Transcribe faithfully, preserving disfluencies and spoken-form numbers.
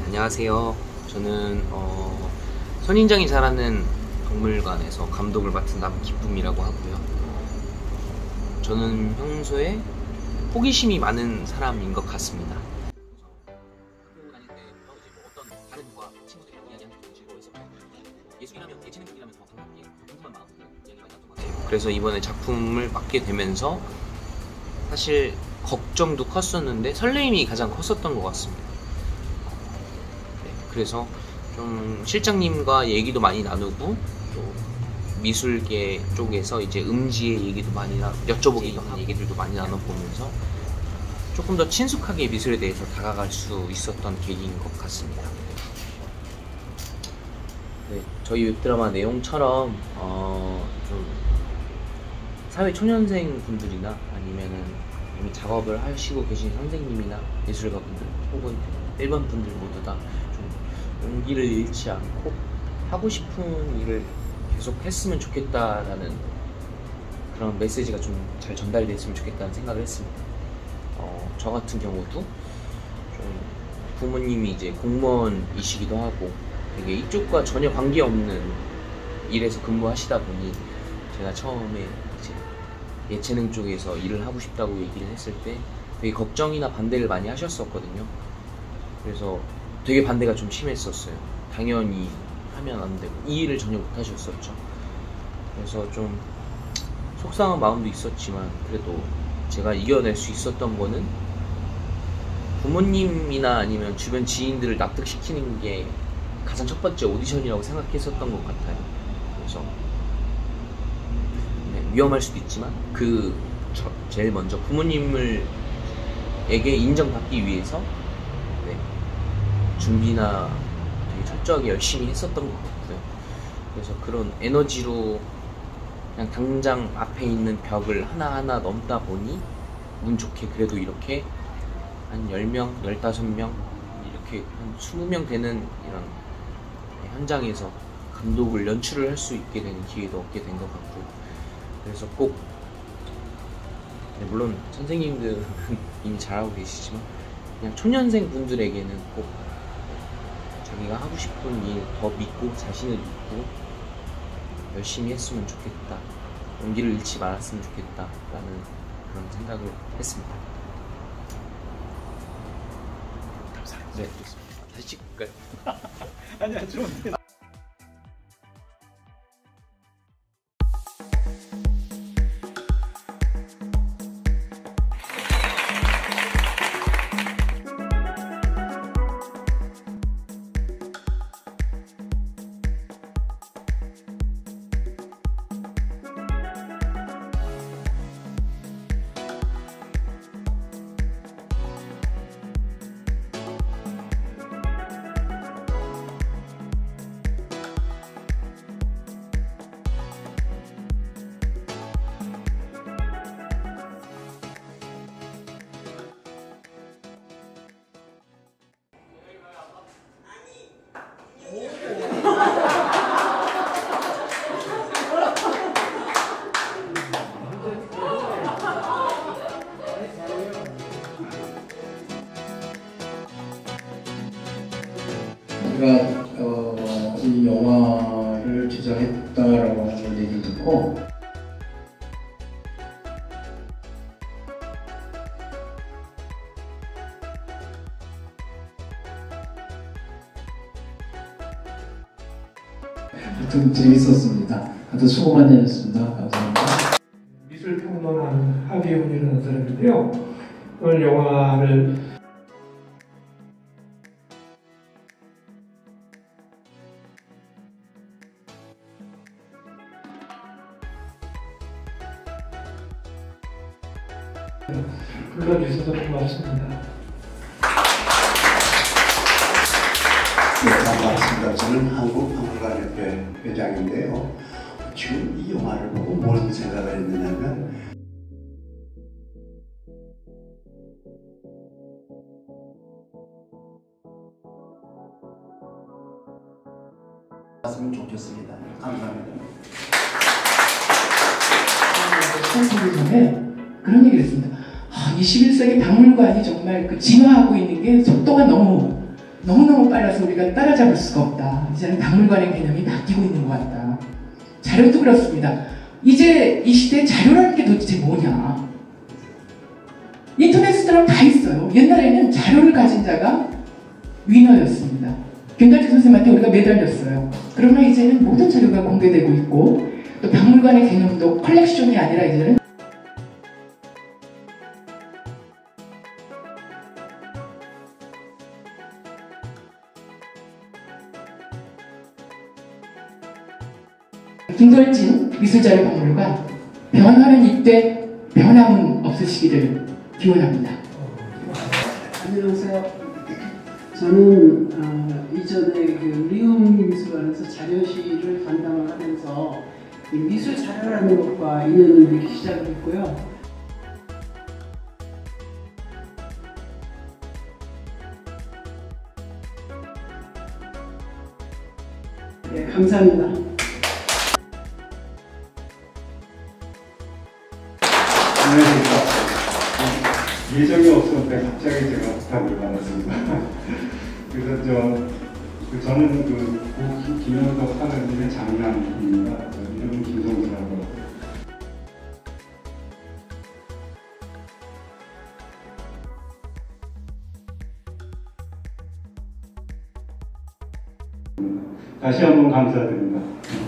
안녕하세요. 저는 어, 선인장이 자라는 박물관에서 감독을 맡은 남기쁨이라고 하고요. 저는 평소에 호기심이 많은 사람인 것 같습니다. 학교 다닐 때부터 이제 뭐 어떤 다른 분과 친구들이랑 이야기하는 게 즐거워했었고, 예술이라면 예체능이라면 더 반갑게 궁금한 마음으로 이야기 많이 나눴던 것 같아요. 그래서 이번에 작품을 맡게 되면서 사실 걱정도 컸었는데 설레임이 가장 컸었던 것 같습니다. 네, 그래서 좀 실장님과 얘기도 많이 나누고 또 미술계 쪽에서 이제 음지의 얘기도 많이 나, 여쭤보기도 하는 얘기들도 많이 나눠보면서 조금 더 친숙하게 미술에 대해서 다가갈 수 있었던 계기인 것 같습니다. 네, 저희 웹드라마 내용처럼 어, 좀 사회 초년생 분들이나 아니면은 이미 작업을 하시고 계신 선생님이나 예술가 분들 혹은 일반 분들 모두 다 좀 용기를 잃지 않고 하고 싶은 일을 계속 했으면 좋겠다라는 그런 메시지가 좀 잘 전달됐으면 좋겠다는 생각을 했습니다. 어, 저 같은 경우도 좀 부모님이 이제 공무원이시기도 하고 되게 이쪽과 전혀 관계없는 일에서 근무하시다 보니 제가 처음에 이제 예체능 쪽에서 일을 하고 싶다고 얘기를 했을 때 되게 걱정이나 반대를 많이 하셨었거든요. 그래서 되게 반대가 좀 심했었어요. 당연히 하면 안 되고 이 일을 전혀 못 하셨었죠. 그래서 좀 속상한 마음도 있었지만 그래도 제가 이겨낼 수 있었던 거는 부모님이나 아니면 주변 지인들을 납득시키는 게 가장 첫 번째 오디션이라고 생각했었던 것 같아요. 그래서 네, 위험할 수도 있지만 그 저, 제일 먼저 부모님을 에게 인정받기 위해서 네, 준비나 되게 철저하게 열심히 했었던 것 같고요. 그래서 그런 에너지로 그냥 당장 앞에 있는 벽을 하나하나 넘다 보니 운 좋게 그래도 이렇게 한 열 명, 열다섯 명 이렇게 한 스무 명 되는 이런 현장에서 감독을 연출을 할 수 있게 되는 기회도 얻게 된 것 같고요. 그래서 꼭 네, 물론 선생님들은 이미 잘하고 계시지만 그냥 초년생 분들에게는 꼭 자기가 하고 싶은 일 더 믿고 자신을 믿고 열심히 했으면 좋겠다, 용기를 잃지 말았으면 좋겠다 라는 그런 생각을 했습니다. 감사합니다. 네, 좋습니다. 다시 찍을까요? 아니야, 좋은데. 제가 어, 이 영화를 제작했다라고 하는 얘기 듣고 하여튼 재밌었습니다. 다들 수고 많이 하셨습니다. 감사합니다. 미술평론하는 하비훈이라는 사람인데요. 오늘 영화를 불러주셔서 고맙습니다. 네, 반갑습니다. 저는 한국박물관협회 회장인데요. 지금 이 영화를 보고 무슨 생각을 했느냐면 했으면 좋겠습니다. 감사합니다. 시간차기 전에 그런 얘기를 했습니다. 아, 이십일 세기 박물관이 정말 그 진화하고 있는 게 속도가 너무 너무너무 빨라서 우리가 따라잡을 수가 없다. 이제는 박물관의 개념이 바뀌고 있는 것 같다. 자료도 그렇습니다. 이제 이 시대에 자료라는 게 도대체 뭐냐. 인터넷에 들어가면 다 있어요. 옛날에는 자료를 가진 자가 위너였습니다. 김달재 선생님한테 우리가 매달렸어요. 그러나 이제는 모든 자료가 공개되고 있고 또 박물관의 개념도 컬렉션이 아니라 이제는 김돌진 미술자료박물관 변화는 이때 변함은 없으시기를 기원합니다. 안녕하세요. 저는 어, 이전에 그 리움 미술관에서 자료실을 담당을 하면서 이 미술 자료라는 것과 인연을 맺기 시작을 했고요. 네, 감사합니다. 안녕하십니까. 예정이 없었는데 갑자기 제가 부탁을 받았습니다. 그래서 저, 그 저는 그 고 김현석 하는 일의 장남입니다. 이름은 김성수라고. 다시 한번 감사드립니다.